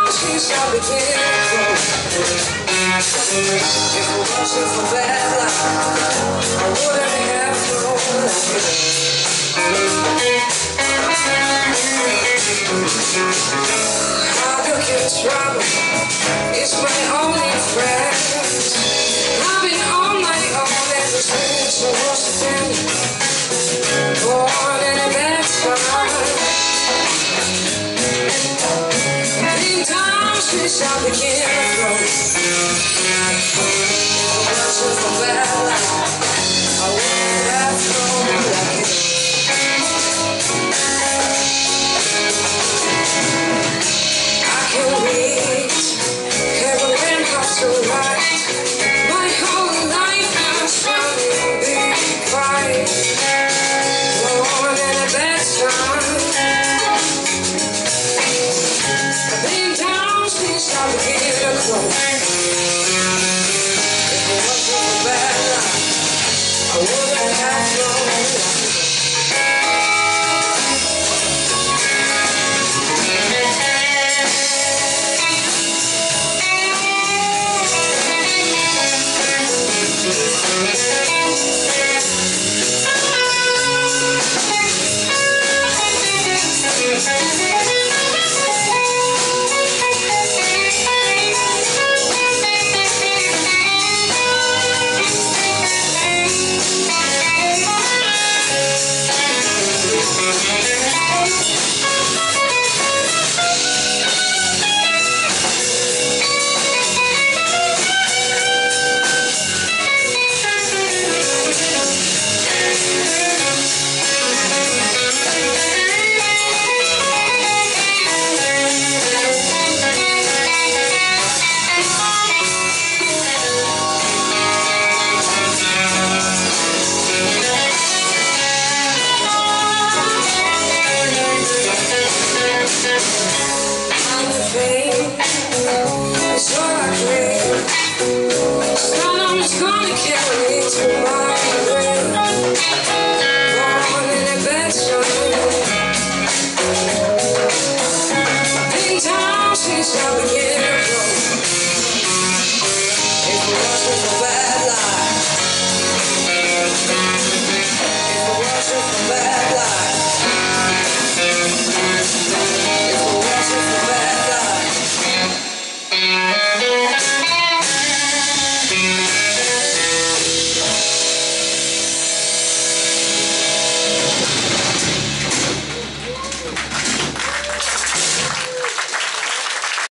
since I began to grow. If it wasn't for bad luck, I wouldn't have known like it. I'll look in trouble, it's my only friend. I've been on my own ever since I was 10. Born in a bad time. Been down since I began to grow. If it wasn't for bad luck, I wouldn't have known like it. I can read, haven't learned how to write. My whole life has run in a big fight. Born in a bad time. I've been down since I began to grow. If it wasn't for bad luck, I wouldn't have known like it. It's all I crave. Storm's gonna carry me to my grave. Born in a bad time. Been down since I began.